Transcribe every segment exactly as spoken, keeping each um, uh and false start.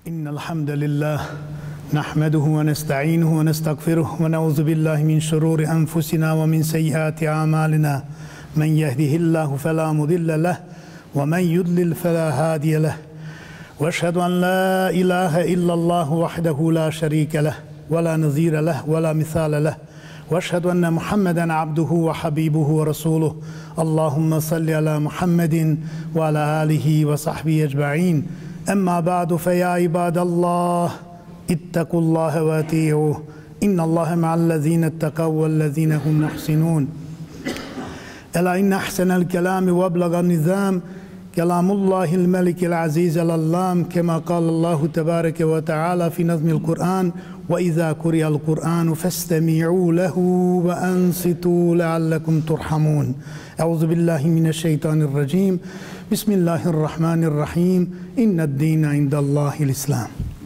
إن الحمد لله نحمده ونستعينه ونستغفره ونعوذ بالله من شرور أنفسنا ومن سيئات أعمالنا من يهده الله فلا مضل له ومن يضلل فلا هادي له وأشهد أن لا إله إلا الله وحده لا شريك له ولا نظير له ولا مثال له وأشهد أن محمدًا عبده وحبيبه ورسوله اللهم صل على محمد وعلى آله وصحبه أجمعين أما بعد فيا عباد الله اتقوا الله وأطيعوه إن الله مع الذين اتقوا والذين هم محسنون ألا إن أحسن الكلام وأبلغ النظام كلام الله الملك العزيز العلام كما قال الله تبارك وتعالى في نظم القرآن وإذا قرئ القرآن فاستمعوا له وأنصتوا لعلكم ترحمون أعوذ بالله من الشيطان الرجيم بسم الله الرحمن الرحيم إن الدين عند الله الإسلام.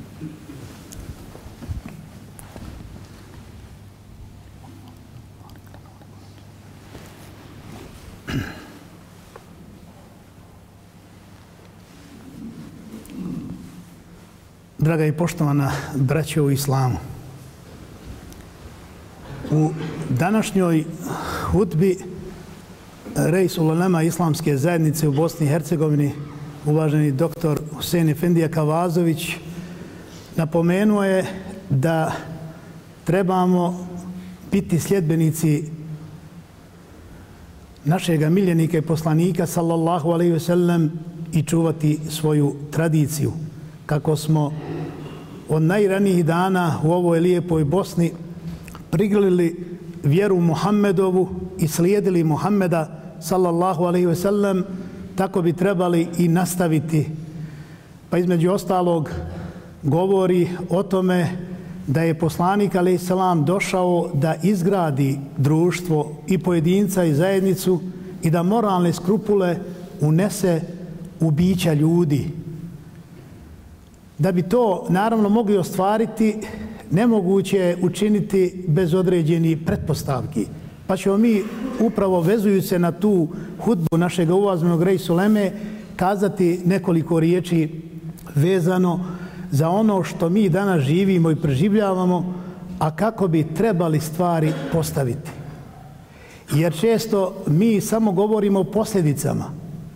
Draga i poštovana braćo u islamu, u današnjoj hutbi Reis ulema Islamske zajednice u Bosni i Hercegovini, uvaženi doktor Husein Efendija Kavazović, napomenuo je da trebamo biti sljedbenici našega miljenika i poslanika sallallahu alejhi ve sellem i čuvati svoju tradiciju. Kako smo od najranijih dana u ovoj lijepoj Bosni prigrlili vjeru Muhammedovu i slijedili Muhammeda sallallahu alejhi ve sellem, tako bi trebali i nastaviti. Pa između ostalog govori o tome da je poslanik alejhi selam došao da izgradi društvo i pojedinca i zajednicu i da moralne skrupule unese u bića ljudi. Da bi to naravno mogli ostvariti, nemoguće je učiniti bez određenih pretpostavki. Pa ćemo mi upravo vezujući se na tu hudbu našeg uvaženog Reisa uleme kazati nekoliko riječi vezano za ono što mi danas živimo i preživljavamo, a kako bi trebali stvari postaviti. Jer često mi samo govorimo o posljedicama,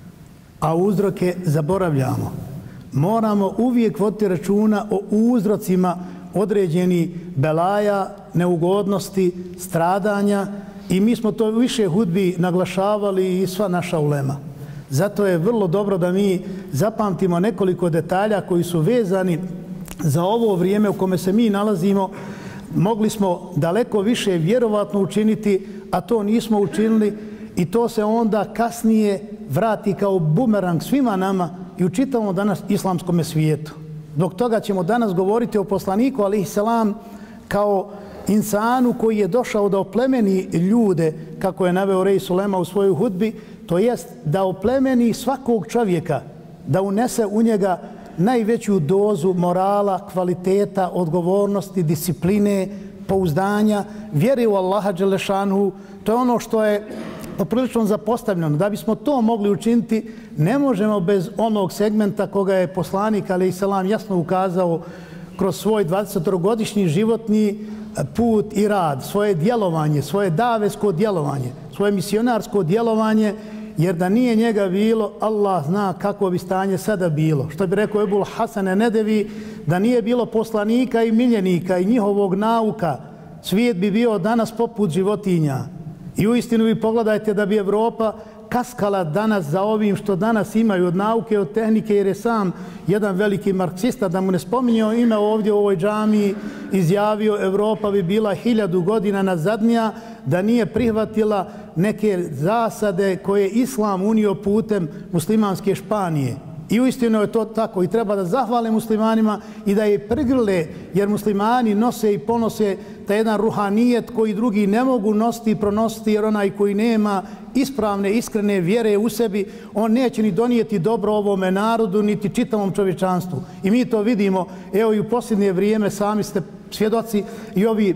a uzroke zaboravljamo. Moramo uvijek voditi računa o uzrocima određenih belaja, neugodnosti, stradanja i mi smo to više hudbi naglašavali i sva naša ulema. Zato je vrlo dobro da mi zapamtimo nekoliko detalja koji su vezani za ovo vrijeme u kome se mi nalazimo. Mogli smo daleko više vjerovatno učiniti, a to nismo učinili i to se onda kasnije vrati kao bumerang svima nama i u čitavom danas islamskom svijetu. Zbog toga ćemo danas govoriti o poslaniku alejhi selam kao insanu koji je došao da oplemeni ljude, kako je naveo Reis ulema u svojoj hudbi, to jest da oplemeni svakog čovjeka, da unese u njega najveću dozu morala, kvaliteta, odgovornosti, discipline, pouzdanja, vjere u Allaha dželešanu. To je ono što je poprilično zapostavljeno. Da bismo to mogli učiniti, ne možemo bez onog segmenta koga je poslanik alejhi selam jasno ukazao kroz svoj dvadesetogodišnji životni put i rad, svoje djelovanje, svoje davesko djelovanje, svoje misionarsko djelovanje, jer da nije njega bilo, Allah zna kako bi stanje sada bilo. Što bi rekao Ebul Hasan Nedevi, da nije bilo poslanika i miljenika i njihovog nauka, svijet bi bio danas poput životinja. I uistinu vi pogledajte da bi Evropa kaskala danas za ovim što danas imaju od nauke, od tehnike, jer je sam jedan veliki marksista, da mu ne spominjao ime ovdje u ovoj džamiji, izjavio Evropa bi bila hiljadu godina nazadnija da nije prihvatila neke zasade koje Islam unio putem muslimanske Španije. I uistinu je to tako i treba da zahvale muslimanima i da je prigrle, jer muslimani nose i ponose taj jedan ruhanijet koji drugi ne mogu nositi i pronositi, jer onaj koji nema ispravne, iskrene vjere u sebi, on neće ni donijeti dobro ovome narodu, niti čitavom čovječanstvu. I mi to vidimo, evo i u posljednje vrijeme, sami ste svjedoci i ovi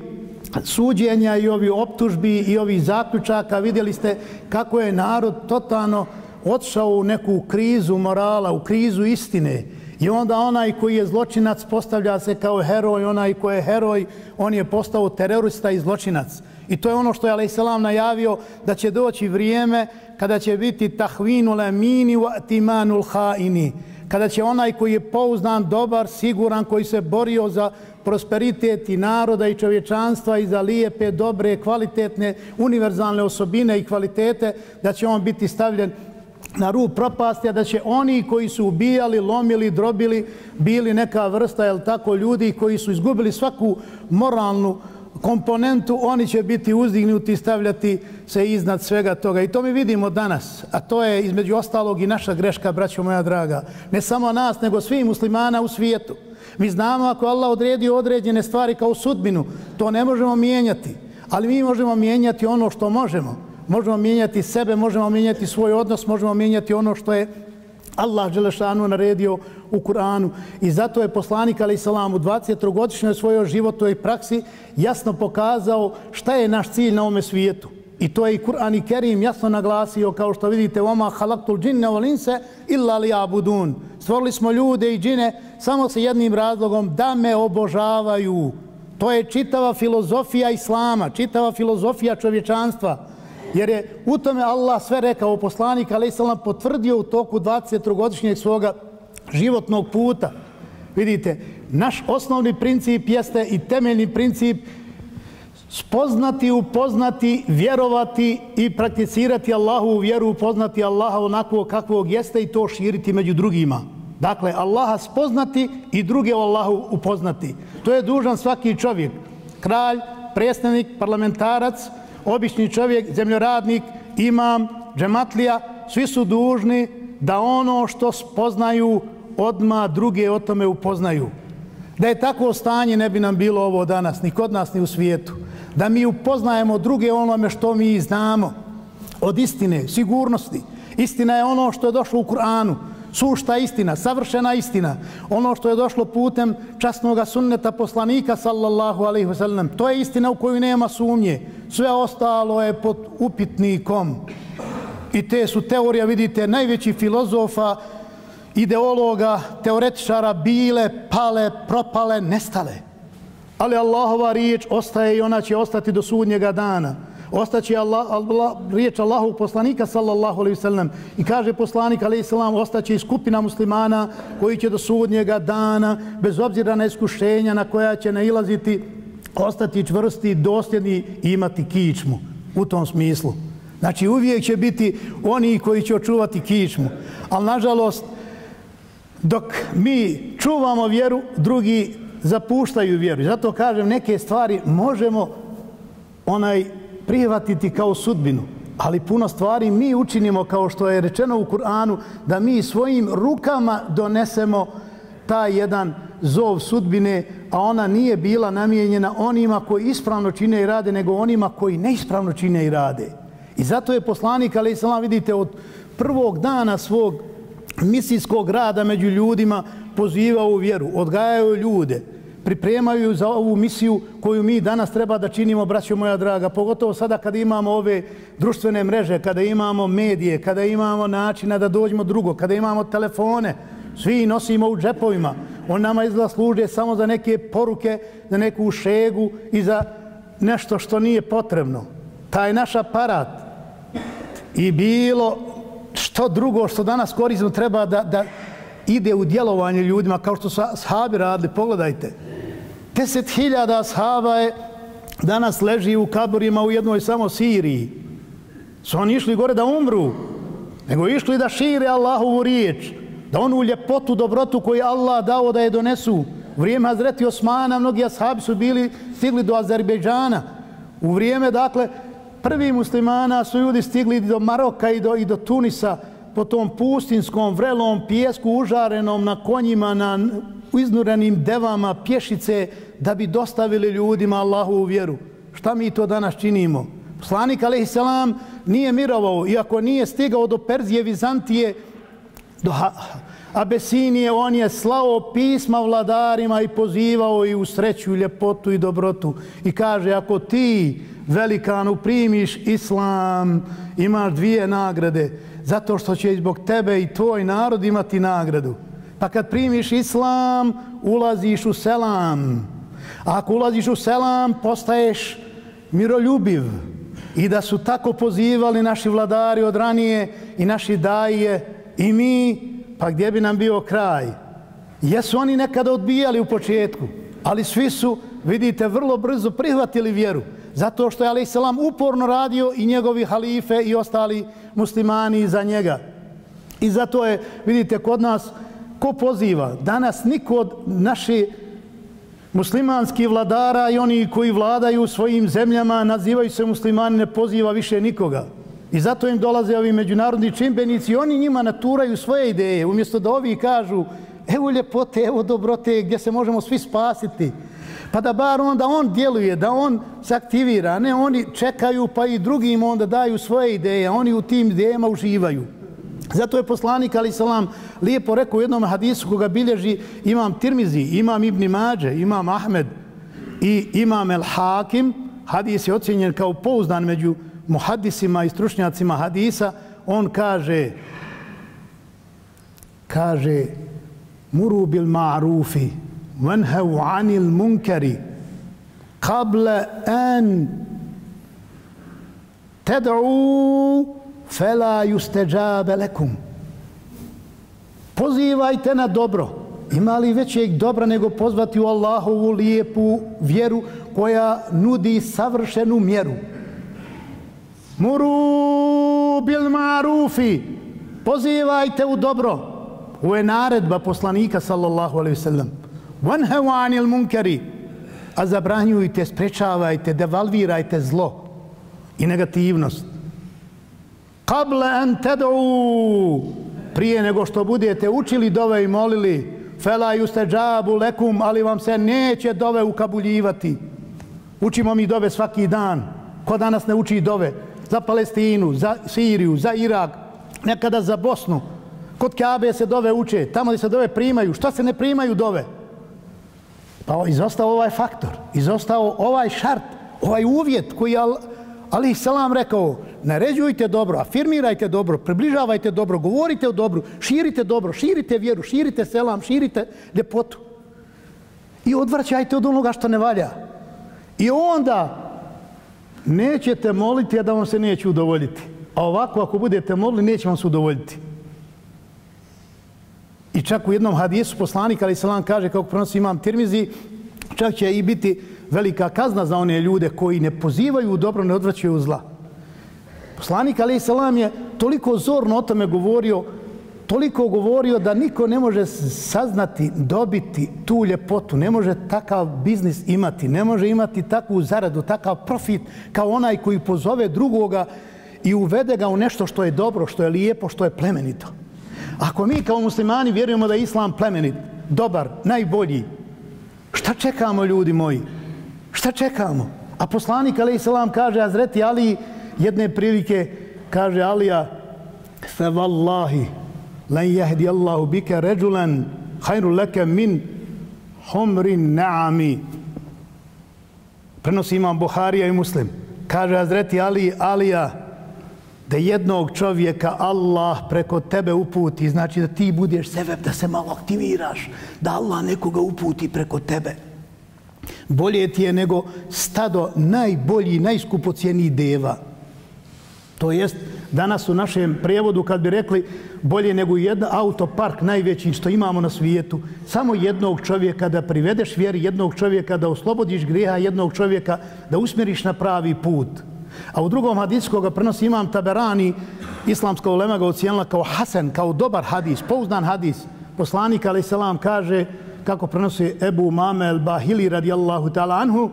suđenja i ovi optužbi i ovi zaključaka, vidjeli ste kako je narod totalno otišao u neku krizu morala, u krizu istine. I onda onaj koji je zločinac postavlja se kao heroj, onaj koji je heroj, on je postao terorista i zločinac. I to je ono što je alejselam najavio, da će doći vrijeme kada će biti tahvinul amini wa timanul haini. Kada će onaj koji je pouzdan, dobar, siguran, koji se borio za prosperitet i naroda i čovječanstva i za lijepe, dobre, kvalitetne, univerzalne osobine i kvalitete, da će on biti stavljen na rub propasti, a da će oni koji su ubijali, lomili, drobili, bili neka vrsta, jel tako, ljudi koji su izgubili svaku moralnu komponentu, oni će biti uzdignuti i stavljati se iznad svega toga. I to mi vidimo danas, a to je između ostalog i naša greška, braćo moja draga. Ne samo nas, nego svih muslimana u svijetu. Mi znamo ako Allah odredio određene stvari kao sudbinu, to ne možemo mijenjati, ali mi možemo mijenjati ono što možemo. Možemo mijenjati sebe, možemo mijenjati svoj odnos, možemo mijenjati ono što je Allah dželešanu naredio u Kur'anu. I zato je poslanik alejselam u dvadesetogodišnjoj svojoj životnoj praksi jasno pokazao šta je naš cilj na ovome svijetu. I to je i Kur'an i Kerim jasno naglasio, kao što vidite, وَمَا خَلَقْتُ الْجِنَّ وَالْإِنسَ إِلَّا لِيَعْبُدُونَ. Stvorili smo ljude i džine samo sa jednim razlogom, da me obožavaju. To je čitava filozofija Islama, čitava filozofija čovječanstva. Jer je u tome Allah sve rekao, poslanik alejselam potvrdio u toku dvadesetogodišnjeg svoga životnog puta. Vidite, naš osnovni princip jeste i temeljni princip spoznati, upoznati, vjerovati i prakticirati Allahovu vjeru, upoznati Allaha onako kakvog jeste i to širiti među drugima. Dakle, Allaha spoznati i druge o Allahu upoznati. To je dužan svaki čovjek. Kralj, predstavnik, parlamentarac, obični čovjek, zemljoradnik, imam, džematlija, svi su dužni da ono što spoznaju odmah druge o tome upoznaju. Da je takvo stanje ne bi nam bilo ovo danas, ni kod nas, ni u svijetu. Da mi upoznajemo druge onome što mi znamo od istine, sigurnosti. Istina je ono što je došlo u Kur'anu, sušta istina, savršena istina. Ono što je došlo putem časnog sunneta poslanika sallallahu alejhi ve sellem. To je istina u koju nema sumnje. Sve ostalo je pod upitnikom. I te su teorije, vidite, najveći filozofa, ideologa, teoretičara bile, pale, propale, nestale. Ali Allahova riječ ostaje i ona će ostati do sudnjega dana. Ostaće Allah, Allah, riječ Allahovog poslanika sallallahu alejhi ve sellem. I kaže poslanik alejhi selam, ostaće i skupina muslimana koji će do sudnjega dana, bez obzira na iskušenja na koja će nailaziti, ostati čvrsti, dosljedni i imati kičmu u tom smislu. Znači uvijek će biti oni koji će očuvati kičmu. Ali nažalost, dok mi čuvamo vjeru, drugi zapuštaju vjeru. I zato kažem, neke stvari možemo onaj prihvatiti kao sudbinu, ali puno stvari mi učinimo, kao što je rečeno u Kur'anu, da mi svojim rukama donesemo taj jedan zov sudbine, a ona nije bila namijenjena onima koji ispravno čine i rade, nego onima koji neispravno čine i rade. I zato je poslanik, alejhi selam, vidite, od prvog dana svog misijskog rada među ljudima pozivao u vjeru, odgajaju ljude, pripremaju za ovu misiju koju mi danas treba da činimo, braćo moja draga, pogotovo sada kada imamo ove društvene mreže, kada imamo medije, kada imamo načina da dođemo drugo, kada imamo telefone, svi nosimo u džepovima. On nama izgleda služe samo za neke poruke, za neku šegu i za nešto što nije potrebno. Taj naš aparat i bilo što drugo što danas koristimo treba da, da ide u djelovanje ljudima, kao što su ashabi radili. Pogledajte, deset hiljada ashaba je danas leži u kaburima u jednoj samo Siriji. Su oni išli gore da umru, nego išli da šire Allahovu riječ, da onu ljepotu, dobrotu koju Allah dao da je donesu. U vrijeme Hazreti Osmana mnogi ashabi su bili stigli do Azerbejdžana. U vrijeme, dakle, prvi muslimana su ljudi stigli do Maroka i do, i do Tunisa, po tom pustinskom, vrelom pijesku, užarenom na konjima, na iznurenim devama, pješice, da bi dostavili ljudima Allahovu vjeru. Šta mi to danas činimo? Poslanik alejhi selam nije mirovao, iako nije stigao do Perzije, Vizantije, do Abesinije, on je slao pisma vladarima i pozivao i u sreću, ljepotu i dobrotu. I kaže, ako ti, velikanu, primiš islam, imaš dvije nagrade, zato što će zbog tebe i tvoj narod imati nagradu. Pa kad primiš islam, ulaziš u selam. A ako ulaziš u selam, postaješ miroljubiv. I da su tako pozivali naši vladari od ranije i naši daje i mi, pa gdje bi nam bio kraj? Jesu oni nekada odbijali u početku, ali svi su, vidite, vrlo brzo prihvatili vjeru. Zato što je alejhi selam uporno radio i njegovi halife i ostali muslimani iza njega. I zato je, vidite, kod nas, ko poziva? Danas niko od naših muslimanskih vladara i oni koji vladaju svojim zemljama, nazivaju se muslimani, ne poziva više nikoga. I zato im dolaze ovi međunarodni čimbenici i oni njima naturaju svoje ideje. Umjesto da ovi kažu, evo ljepote, evo dobrote, gdje se možemo svi spasiti. Pa da bar onda on djeluje, da on se aktivira. Ne, oni čekaju pa i drugim onda daju svoje ideje. Oni u tim idejama uživaju. Zato je poslanik, alejhi selam, lijepo rekao u jednom hadisu koga bilježi imam Tirmizi, imam Ibn Mađe, imam Ahmed i imam El Hakim. Hadis je ocjenjen kao pouzdan među muhadisima i stručnjacima hadisa. On kaže, kaže, muru bil ma'rufi, vanhav anil munkari, qabla an tad'u fela yusteđabe lekum. Pozivajte na dobro. Ima li većeg dobra nego pozvati u Allahovu lijepu vjeru koja nudi savršenu mjeru? Muru bil ma'rufi. Pozivajte u dobro. Ovo je naredba poslanika sallallahu alejhi ve sellem. Vanhav anil munkari. A zabranjujte, sprečavajte, devalvirajte zlo i negativnost. Qabla an tad'u, prije nego što budete učili dove i molili, fela yusteđabu lekum, ali vam se neće dove ukabuljivati. Učimo mi dove svaki dan. Ko danas ne uči dove? Za Palestinu, za Siriju, za Irak, nekada za Bosnu. Kod Kabe se dove uče, tamo gdje se dove primaju. Šta se ne primaju dove? Pa izostao ovaj faktor, izostao ovaj šart, ovaj uvjet koji je alejhi selam rekao, naređujte dobro, afirmirajte dobro, približavajte dobro, govorite o dobru, širite dobro, širite vjeru, širite selam, širite ljepotu. I odvraćajte od onoga što ne valja. I onda nećete moliti, a da vam se neće udovoljiti. A ovako, ako budete molili, neće vam se udovoljiti. I čak u jednom hadisu poslanik, alejhi selam, kaže, kako prenosi imam Tirmizi, čak će i biti velika kazna za one ljude koji ne pozivaju u dobro, ne odvraćaju u zla. Poslanik, alejhi selam, je toliko zorno o tome govorio, toliko govorio da niko ne može saznati, dobiti tu ljepotu, ne može takav biznis imati, ne može imati takvu zaradu, takav profit kao onaj koji pozove drugoga i uvede ga u nešto što je dobro, što je lijepo, što je plemenito. Ako mi kao muslimani vjerujemo da je islam plemenit, dobar, najbolji, šta čekamo, ljudi moji? Šta čekamo? A poslanik, alejhi selam, kaže Hazreti Ali jedne prilike, kaže Alija, fe vallahi, lan jahdi Allahu bika ređulan hajru leke min humrin na'ami. Prenosi imam Buharija i Muslim. Kaže Hazreti Ali, Alija, da jednog čovjeka Allah preko tebe uputi, znači da ti budeš sebeb, da se malo aktiviraš, da Allah nekoga uputi preko tebe. Bolje ti je nego stado najbolji, najskupocijeniji deva. To jest, danas u našem prijevodu, kad bi rekli bolje nego jedan autopark najveći što imamo na svijetu, samo jednog čovjeka da privedeš vjeri, jednog čovjeka da oslobodiš grijeha, jednog čovjeka da usmjeriš na pravi put. A u drugom hadisu koga prenosi imam Taberani, islamska ulema ga ocijenila kao hasan, kao dobar hadis, pouzdan hadis. Poslanik, alejhi selam, kaže, kako prenosi Ebu Umame el-Bahili radijallahu ta'ala anhu,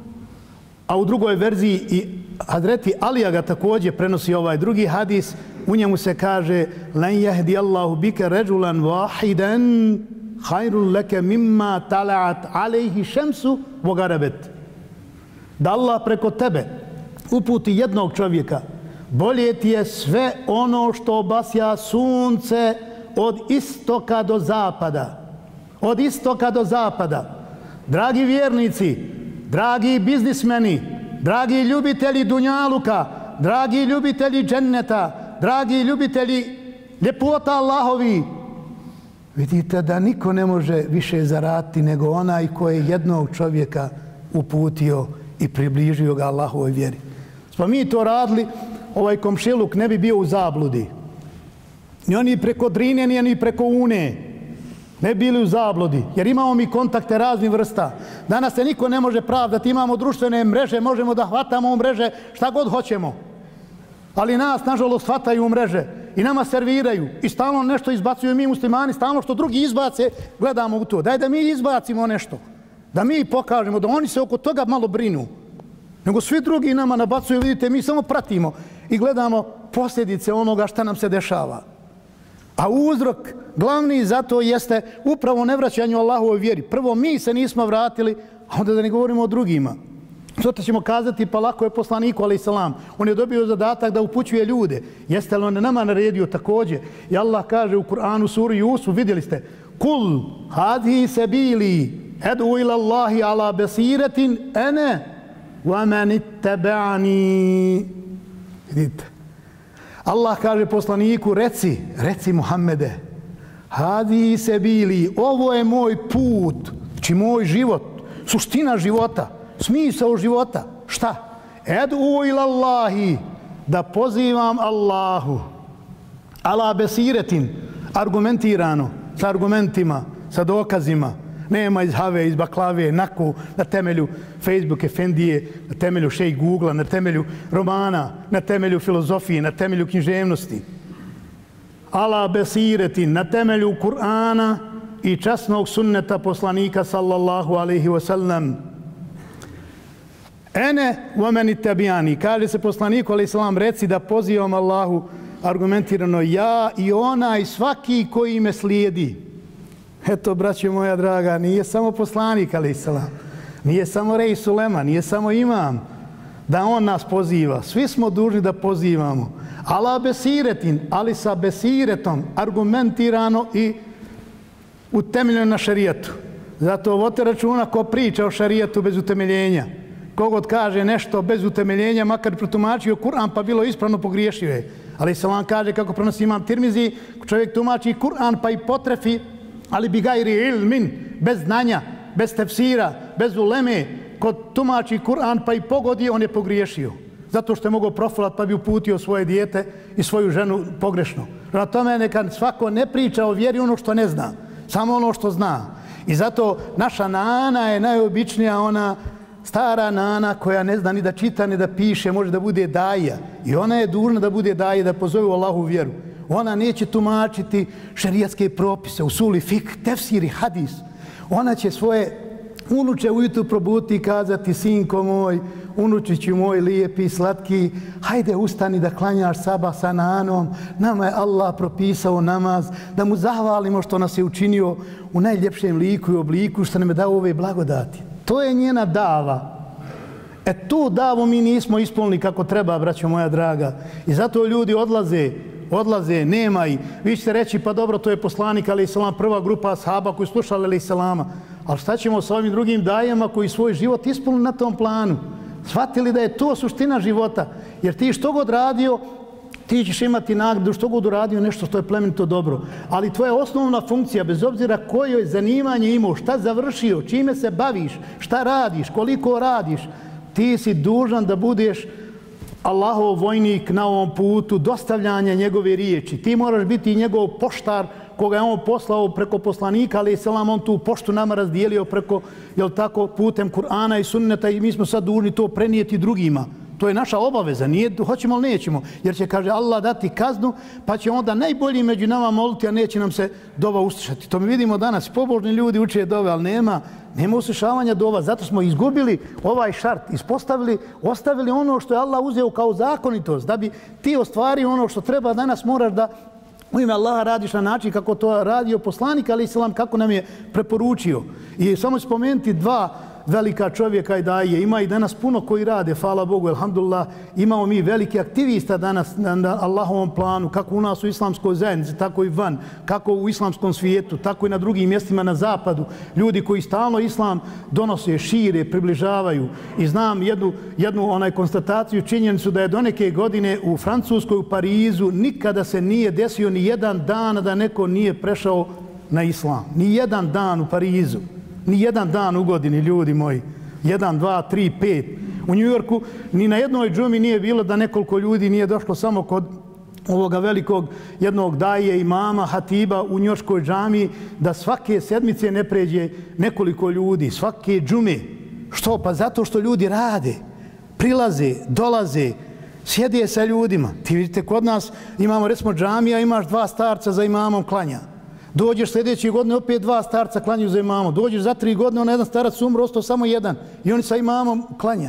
a u drugoj verziji i Hazreti Alija ga također prenosi ovaj drugi hadis, u njemu se kaže lan jahdi Allahu bika ređulan vahidan hajrun leke mimma tala'at alejhi šemsu vogarabet. Da Allah preko tebe uputi jednog čovjeka, bolje ti je sve ono što obasja sunce od istoka do zapada. Od istoka do zapada. Dragi vjernici, dragi biznismeni, dragi ljubitelji dunjaluka, dragi ljubitelji dženneta, dragi ljubitelji ljepota Allahovi, vidite da niko ne može više zaraditi nego onaj koji je jednog čovjeka uputio i približio ga Allahovoj vjeri. Smo mi to radili, ovaj komšiluk ne bi bio u zabludi. Ni oni preko Drine, ni oni preko Une. Ne bili u zabludi, jer imamo mi kontakte raznih vrsta. Danas se niko ne može pravdati, imamo društvene mreže, možemo da hvatamo u mreže šta god hoćemo. Ali nas, nažalost, hvataju u mreže i nama serviraju i stalno nešto izbacuju mi muslimani, stalno što drugi izbace, gledamo u to. Daj da mi izbacimo nešto, da mi pokažemo, da oni se oko toga malo brinu. Nego svi drugi nama nabacuju, vidite, mi samo pratimo i gledamo posljedice onoga šta nam se dešava. A uzrok glavni za to jeste upravo nevraćanju Allahovoj vjeri. Prvo mi se nismo vratili, a onda da ne govorimo o drugima. Zato ćemo kazati, pa lako je poslaniku, alaih salam. On je dobio zadatak da upućuje ljude. Jeste li on nama naredio također? I Allah kaže u Kur'anu suri Jusuf, vidjeli ste, Kul hadhi sebili edu ila Allahi ala besiretin ene wa man ittaba'ani. Vidite. Allah kaže poslaniku, reci, reci Muhammede, hadi se bili, ovo je moj put, znači moj život, suština života, smisao života. Šta? Edu ila Allahi, da pozivam Allahu, ala besiretin, argumentirano, sa argumentima, sa dokazima, nema iz have, iz baklave, naku, na temelju Facebook Efendije, na temelju šejh Google-a, na temelju romana, na temelju filozofije, na temelju književnosti. Ala besiretin, na temelju Kur'ana i časnog sunneta poslanika sallallahu alaihi wa sallam. Ene wa meni tabijani, kaže se poslaniku alaihi salam, reci da pozivam Allahu argumentirano, ja i ona i svaki koji me slijedi. Eto, braćo moja draga, nije samo poslanik, alaih salam, nije samo rej Sulema, nije samo imam, da on nas poziva. Svi smo dužni da pozivamo. Ala besiretin, ali sa besiretom, argumentirano i utemeljeno na šarijetu. Zato vodite računa ko priča o šarijetu bez utemeljenja. Kogod kaže nešto bez utemeljenja, makar protumačio Kur'an pa bilo ispravno, pogriješio je. Ali salam kaže, kako prenosi imam Tirmizi, čovjek tumači Kur'an pa i potrefi, ali bi gajri ilmin, bez znanja, bez tefsira, bez uleme, kod tumači Kur'an pa i pogodi, on je pogriješio. Zato što je mogao profilat pa bi uputio svoje dijete i svoju ženu pogrešno. Na tome neka svako ne priča o vjeri ono što ne zna, samo ono što zna. I zato naša nana je najobičnija ona stara nana koja ne zna ni da čita ni da piše, može da bude daja. I ona je dužna da bude daja, da pozove u Allahu vjeru. Ona neće tumačiti šerijatske propise, usuli, fik, tefsiri, hadis. Ona će svoje unuče ujutru probuditi i kazati, sinko moj, unučiću moj lijepi, slatki, hajde ustani da klanjaš sabah sa nanom, nama je Allah propisao namaz, da mu zahvalimo što nas je učinio u najljepšem liku i obliku, što nam je dao ove blagodati. To je njena dava. E tu davu mi nismo ispunili kako treba, braćo moja draga. I zato ljudi odlaze, odlaze, nema i vi ćete reći, pa dobro, to je poslanik, alaih salam, prva grupa ashaba koji slušali, alaih salama. Ali šta ćemo sa ovim drugim dajama koji svoj život ispunili na tom planu? Shvatili da je to suština života. Jer ti što god radio, ti ćeš imati nagradu, što god uradio nešto što je plemenito dobro. Ali tvoja osnovna funkcija, bez obzira koje zanimanje imao, šta završio, čime se baviš, šta radiš, koliko radiš, ti si dužan da budeš Allahov vojnik na ovom putu dostavljanja njegove riječi. Ti moraš biti njegov poštar koga je on poslao preko poslanika, ali selam, on tu poštu nama razdijelio preko, jel tako, putem Kur'ana i sunneta i mi smo sad dužni to prenijeti drugima. To je naša obaveza, nije, hoćemo li nećemo, jer će, kaže, Allah dati kaznu, pa će onda najbolji među nama moliti, a neće nam se dova uslišati. To mi vidimo danas, pobožni ljudi uče dove, ali nema, nema uslišavanja dova, zato smo izgubili ovaj šart, ispostavili, ostavili ono što je Allah uzeo kao zakonitost, da bi ti ostvario ono što treba, danas moraš da u ime Allaha radiš na način kako to radio poslanik, ali islam kako nam je preporučio. I samo spomenuti dva velika čovjeka i daje. Ima i danas puno koji rade, hvala Bogu, alhamdulillah. Imamo mi veliki aktivista danas na Allahovom planu, kako u nas u islamskoj zajednici, tako i van, kako u islamskom svijetu, tako i na drugim mjestima na zapadu. Ljudi koji stalno islam donose, šire, približavaju. I znam jednu, jednu onaj konstataciju, činjenicu da je do neke godine u Francuskoj, u Parizu, nikada se nije desio ni jedan dan da neko nije prešao na islam. Ni jedan dan u Parizu, ni jedan dan u godini, ljudi moji. Jedan, dva, tri, pet. U Njujorku ni na jednoj džumi nije bilo da nekoliko ljudi nije došlo samo kod ovoga velikog jednog daje imama, hatiba u njujorškoj džamiji, da svake sedmice ne pređe nekoliko ljudi, svake džume. Što? Pa zato što ljudi rade, prilaze, dolaze, sjede sa ljudima. Ti vidite, kod nas imamo, recimo, džamija, imaš dva starca za imamom klanja. Dođeš sljedeće godine, opet dva starca klanjaju za imamom. Dođeš za tri godine, on jedan starac umro, ostao samo jedan. I oni sa imamom klanja.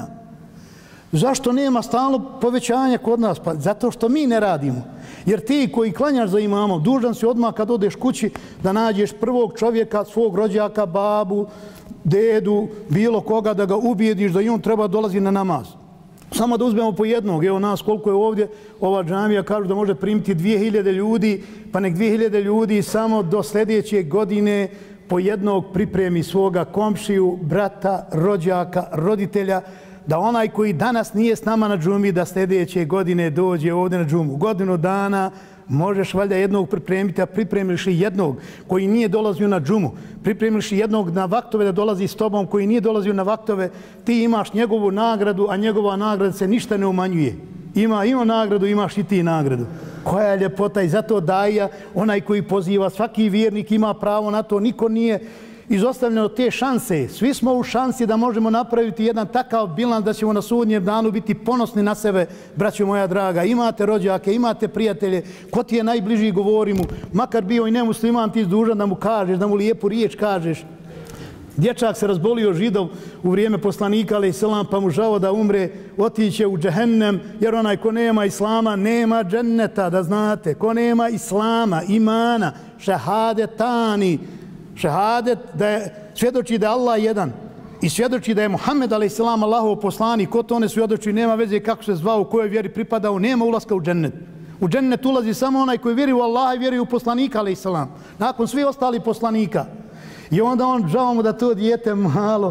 Zašto nema stalno povećanja kod nas? Pa zato što mi ne radimo. Jer ti koji klanjaš za imamom, dužan si odmah kad odeš kući da nađeš prvog čovjeka, svog rođaka, babu, dedu, bilo koga, da ga ubijediš da i on treba dolazi na namaz. Samo da uzmemo po jednog, evo nas koliko je ovdje, ova džamija kažu da može primiti dvije hiljade ljudi, pa nek dvije hiljade ljudi samo do sljedeće godine po jednog pripremi svoga komšiju, brata, rođaka, roditelja, da onaj koji danas nije s nama na džumi, da sljedeće godine dođe ovdje na džumu. Godinu dana možeš valjda jednog pripremiti, a pripremiš i jednog koji nije dolazio na džumu. Pripremiš i jednog na vaktove da dolazi s tobom koji nije dolazio na vaktove. Ti imaš njegovu nagradu, a njegova nagrada se ništa ne umanjuje. Ima, ima nagradu, imaš i ti nagradu. Koja je ljepota i zato daja, onaj koji poziva, svaki vjernik ima pravo na to, niko nije izostavljeno te šanse. Svi smo u šansi da možemo napraviti jedan takav bilans da ćemo na sudnjem danu biti ponosni na sebe, braćo moja draga. Imate rođake, imate prijatelje, ko ti je najbliži govori mu, makar bio i nemusliman, ti dužan da mu kažeš, da mu lijepu riječ kažeš. Dječak se razbolio Židov u vrijeme poslanika, alejhi selam, pa mu žao da umre, otiće u džehennem, jer onaj ko nema islama, nema dženneta, da znate. Ko nema islama, imana, šehadetani, šehadet, da je, svjedoči da je Allah jedan i svjedoči da je Muhammed alejhi selam Allahov poslanik, ko to ne svjedoči, nema veze kako se zvao, u kojoj vjeri pripadao, nema ulaska u džennet. U džennet ulazi samo onaj koji vjeri u Allaha i vjeri u poslanika alejhi selam, nakon svih ostali poslanika. I onda on žao mu da to dijete malo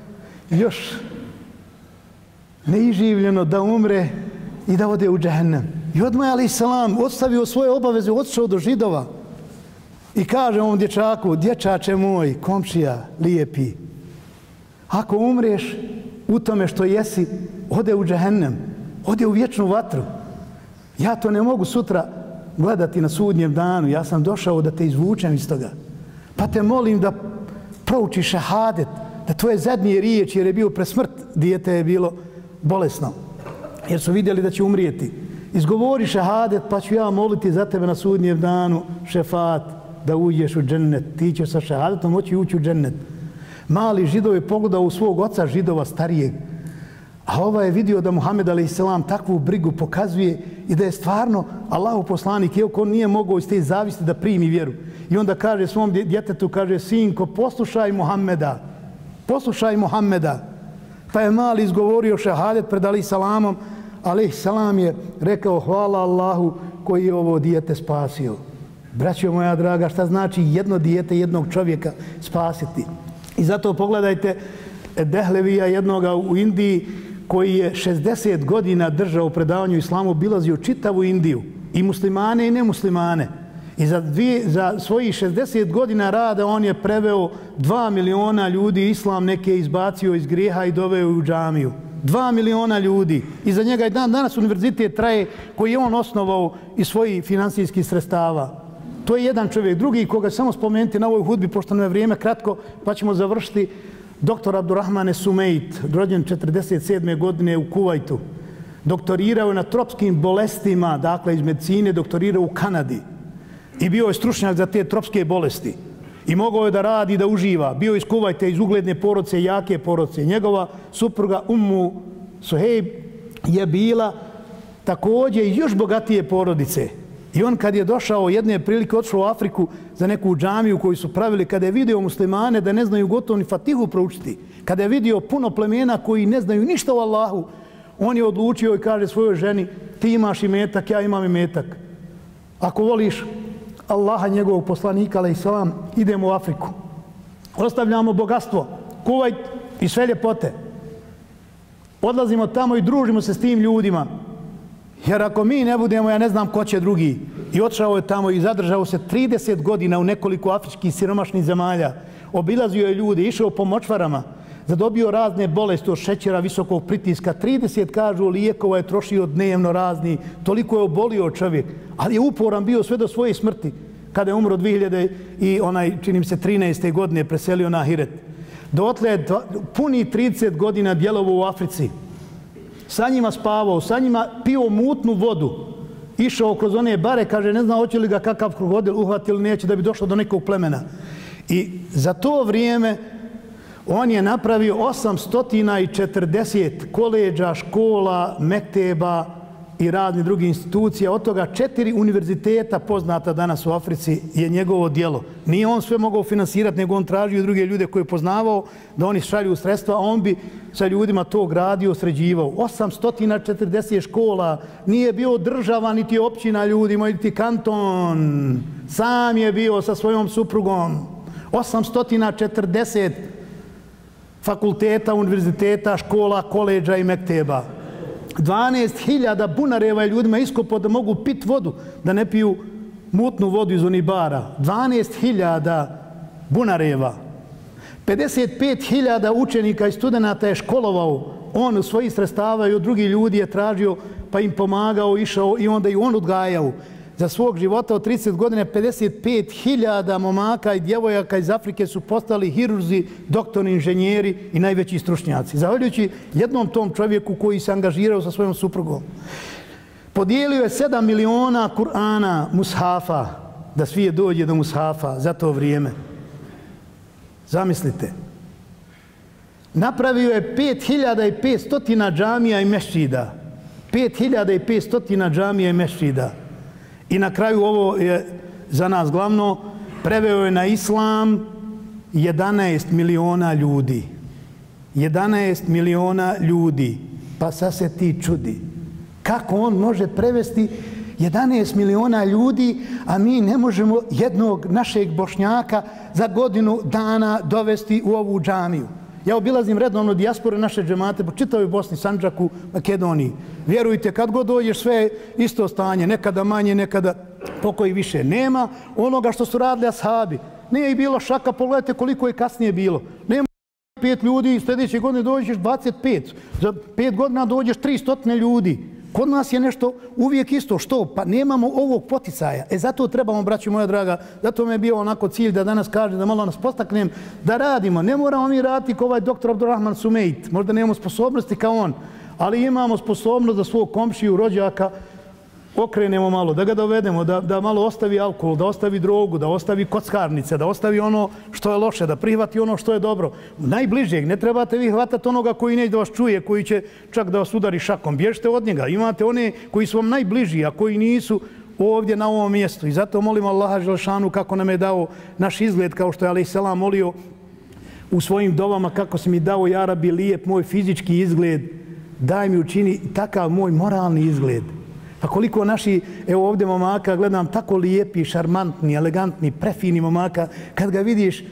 još neiživljeno da umre i da ode u džehennem. I odmah alejhi selam ostavio svoje obaveze, otišao do Židova. I kaže ovom dječaku, dječače moj, komšija, lijepi, ako umreš u tome što jesi, ode u džehennem, ode u vječnu vatru. Ja to ne mogu sutra gledati na sudnjem danu, ja sam došao da te izvučem iz toga. Pa te molim da proučiš šehadet, da tvoje zadnje riječi, jer je bio presmrt, dijete je bilo bolesno, jer su vidjeli da će umrijeti. Izgovori šehadet, pa ću ja moliti za tebe na sudnjem danu, šefat, da uđeš u džennet, ti ćeš sa šehadetom moći ući u džennet. Mali Židov je pogledao u svog oca Židova starijeg, a ovaj je vidio da Muhammed alejhi selam takvu brigu pokazuje i da je stvarno Allahov poslanik, iako on nije mogao iz te zavisti da primi vjeru. I onda kaže svom djetetu, kaže, sinko, poslušaj Muhammeda, poslušaj Muhammeda. Pa je mali izgovorio šehadet pred alejhi selamom, alejhi selam je rekao, hvala Allahu koji je ovo dijete spasio. Braćo moja draga, šta znači jedno dijete jednog čovjeka spasiti? I zato pogledajte Dehlevija jednoga u Indiji koji je šezdeset godina držao u predavanju islamu, obilazio čitavu Indiju, i muslimane i nemuslimane. I za, dvije, za svojih šezdeset godina rada on je preveo dva miliona ljudi, islam neke izbacio iz grijeha i doveo u džamiju. Dva miliona ljudi. I za njega i dan danas univerzitet traje koji je on osnovao iz svojih finansijskih sredstava. To je jedan čovjek. Drugi koga samo spomenuti na ovoj hudbi, pošto nam je vrijeme kratko, pa ćemo završiti, doktor Abdurrahman Sumeit, rođen četrdeset sedme godine u Kuvajtu. Doktorirao je na tropskim bolestima, dakle iz medicine, doktorirao u Kanadi. I bio je stručnjak za te tropske bolesti. I mogao je da radi, da uživa. Bio iz Kuvajta, iz ugledne porodice, jake porodice. Njegova supruga Ummu Suhejb je bila također iz još bogatije porodice. I on kad je došao jedne prilike, otišao u Afriku za neku džamiju koju su pravili, kada je vidio muslimane da ne znaju gotovo ni Fatihu proučiti, kada je vidio puno plemena koji ne znaju ništa o Allahu, on je odlučio i kaže svojoj ženi, ti imaš imetak, ja imam imetak. Ako voliš Allaha, njegovog poslanika, alejhi selam, idemo u Afriku. Ostavljamo bogatstvo, Kuvajt i sve ljepote. Odlazimo tamo i družimo se s tim ljudima. Jer ako mi ne budemo, ja ne znam ko će drugi. I otišao je tamo i zadržao se trideset godina u nekoliko afričkih siromašnih zemalja. Obilazio je ljude, išao po močvarama, zadobio razne bolesti od šećera, visokog pritiska. trideset, kažu, lijekova je trošio dnevno razni. Toliko je obolio čovjek. Ali je uporan bio sve do svoje smrti. Kada je umro dvije hiljade i onaj, čini mi se, trinaeste godine preselio na Ahiret. Dotle je puni trideset godina djelovao u Africi. Sa njima spavao, sa njima pio mutnu vodu. Išao kroz one bare, kaže, ne zna hoće li ga kakav krokodil uhvati ili neće da bi došlo do nekog plemena. I za to vrijeme on je napravio osamsto četrdeset koleđa, škola, mekteba i raznih drugih institucija. Od toga četiri univerziteta poznata danas u Africi je njegovo djelo. Nije on sve mogao finansirati, nego on tražio druge ljude koje je poznavao da oni šalju sredstva, a on bi sa ljudima to gradio, sređivao. osamsto četrdeset škola, nije bio država, niti općina ljudima, niti kanton. Sam je bio sa svojom suprugom. osamsto četrdeset fakulteta, univerziteta, škola, koleđa i mekteba. dvanaest hiljada bunareva je ljudima iskopao da mogu pit vodu, da ne piju mutnu vodu iz onih bara. dvanaest hiljada bunareva. pedeset pet hiljada učenika i studenata je školovao. On u svojih sredstava i od drugih ljudi je tražio, pa im pomagao, išao i onda i on odgajao. Za svog života od trideset godine pedeset pet hiljada momaka i djevojaka iz Afrike su postali hirurzi, doktori, inženjeri i najveći stručnjaci. Zahvaljujući jednom tom čovjeku koji se angažirao sa svojom suprugom. Podijelio je sedam miliona Kur'ana, mushafa, da svijet dođe do mushafa za to vrijeme. Zamislite. Napravio je pet hiljada petsto džamija i mešćida. pet hiljada petsto džamija i mešćida. I na kraju ovo je za nas glavno, preveo je na islam jedanaest miliona ljudi. jedanaest miliona ljudi. Pa sad se ti čudi. Kako on može prevesti jedanaest miliona ljudi, a mi ne možemo jednog našeg Bošnjaka za godinu dana dovesti u ovu džamiju? Ja obilazim redovno dijaspore naše džemate po čitavoj Bosni, Sandžaku, Makedoniji. Vjerujte, kad god dođeš, sve je isto stanje. Nekada manje, nekada pokoji više. Nema onoga što su radili ashabi. Nije i bilo šaka, pogledajte koliko je kasnije bilo. Nema pet ljudi, sljedeće godine dođeš dvadeset pet. Za pet godina dođeš tristo ljudi. Kod nas je nešto uvijek isto. Što? Pa nemamo ovog poticaja. E zato trebamo, braćo moja draga, zato me je bio onako cilj da danas kažem, da malo nas postaknem, da radimo. Ne moramo mi raditi kao ovaj doktor Abdurrahman Sumejt. Možda nemamo sposobnosti kao on, ali imamo sposobnost da svog komšiju, rođaka okrenemo malo, da ga dovedemo, da, da malo ostavi alkohol, da ostavi drogu, da ostavi kockarnice, da ostavi ono što je loše, da prihvati ono što je dobro. Najbližeg, ne trebate vi hvatati onoga koji neće da vas čuje, koji će čak da vas udari šakom. Bježite od njega. Imate one koji su vam najbliži, a koji nisu ovdje na ovom mjestu. I zato molim Allaha Želešanu kako nam je dao naš izgled, kao što je alejhi selam molio u svojim dovama, kako si mi dao, ja Rabi, lijep moj fizički izgled, daj mi učini takav moj moralni izgled. Pa koliko naši, evo ovdje momaka, gledam tako lijepi, šarmantni, elegantni, prefini momaka, kad ga vidiš,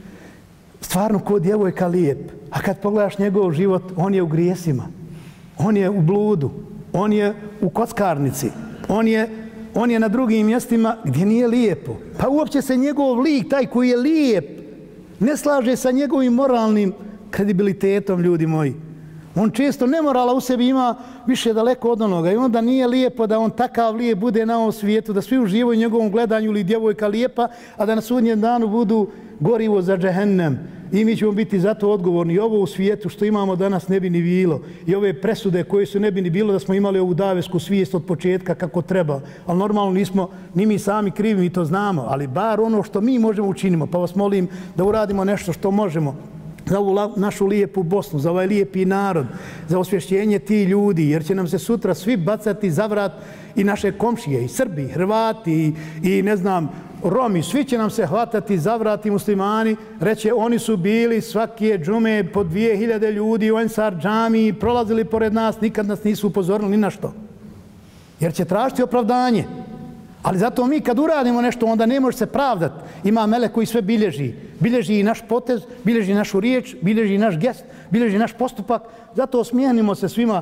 stvarno ko djevojka lijep. A kad pogledaš njegov život, on je u grijesima, on je u bludu, on je u kockarnici, on je, on je na drugim mjestima gdje nije lijepo. Pa uopće se njegov lik, taj koji je lijep, ne slaže sa njegovim moralnim kredibilitetom, ljudi moji. On često nemorala u sebi ima više daleko od onoga i onda nije lijepo da on takav lijep bude na ovom svijetu, da svi uživaju njegovom gledanju ili djevojka lijepa, a da na sudnjem danu budu gorivo za džehennem. I mi ćemo biti zato odgovorni. I ovo u svijetu što imamo danas ne bi ni bilo. I ove presude koje su ne bi ni bilo da smo imali ovu davesku svijest od početka kako treba. Ali normalno nismo ni mi sami krivi, mi to znamo. Ali bar ono što mi možemo učinimo. Pa vas molim da uradimo nešto što možemo za ovu našu lijepu Bosnu, za ovaj lijepi narod, za osvješćenje ti ljudi, jer će nam se sutra svi bacati za vrat i naše komšije, i Srbi, i Hrvati, i, i ne znam, Romi, svi će nam se hvatati za vrat i muslimani, reće oni su bili svake džume po dvije hiljade ljudi u Ensar džamiji, prolazili pored nas, nikad nas nisu upozorili ni na što. Jer će tražiti opravdanje. Ali zato mi kad uradimo nešto, onda ne može se pravdati. Ima melek koji sve bilježi. Bilježi i naš potez, bilježi našu riječ, bilježi i naš gest, bilježi naš postupak. Zato osmijenimo se svima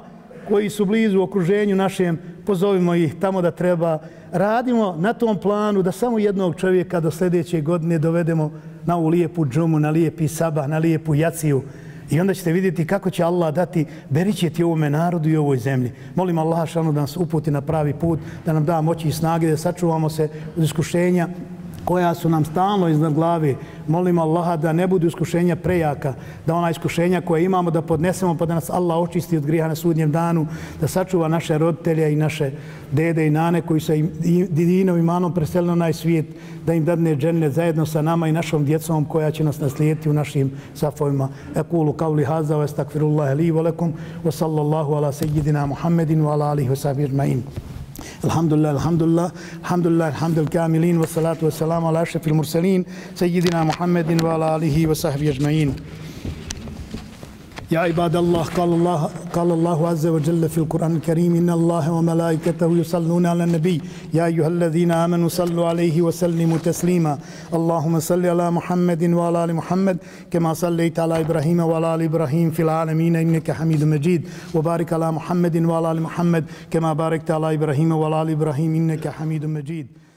koji su blizu u okruženju našem, pozovimo ih tamo da treba. Radimo na tom planu da samo jednog čovjeka do sljedeće godine dovedemo na ovu lijepu džumu, na lijepi sabah, na lijepu jaciju. I onda ćete vidjeti kako će Allah dati beričeti ovome narodu i ovoj zemlji. Molim Allah šanu da nas uputi na pravi put, da nam da moći i snage, da sačuvamo se od iskušenja koja su nam stalno iznad glave. Molim Allaha da ne budu iskušenja prejaka, da ona iskušenja koje imamo da podnesemo pa da nas Allah očisti od grijeha na sudnjem danu, da sačuva naše roditelje i naše dede i nane koji su dinom imanom preselili na onaj svijet, da im dadne džennet zajedno sa nama i našom djecom koja će nas naslijediti u našim safovima. Ekulu kavli haza wa estakfirullahi li wa lakum wa sallallahu ala seyyidina Muhammedin wa ala alihi wa sahbihi ajma'in. Alhamdulillah, alhamdulillah, alhamdulillah, alhamdulillah kamilin, wa salatu wa salamu ala ašrafil mursalin, seyyidina Muhammedin wa ala alihi wa sahbihi ajma'in. يا عباد الله قال الله قال الله عز وجل في القرآن الكريم إن الله وملائكته يصلون على النبي يا أيها الذين آمنوا صلوا عليه وسلموا تسليما اللهم صل على محمد وعلى آل محمد كما صليت على إبراهيم وعلى آل إبراهيم في العالمين إنك حميد مجيد وبارك على محمد وعلى آل محمد كما باركت على إبراهيم وعلى آل إبراهيم إنك حميد مجيد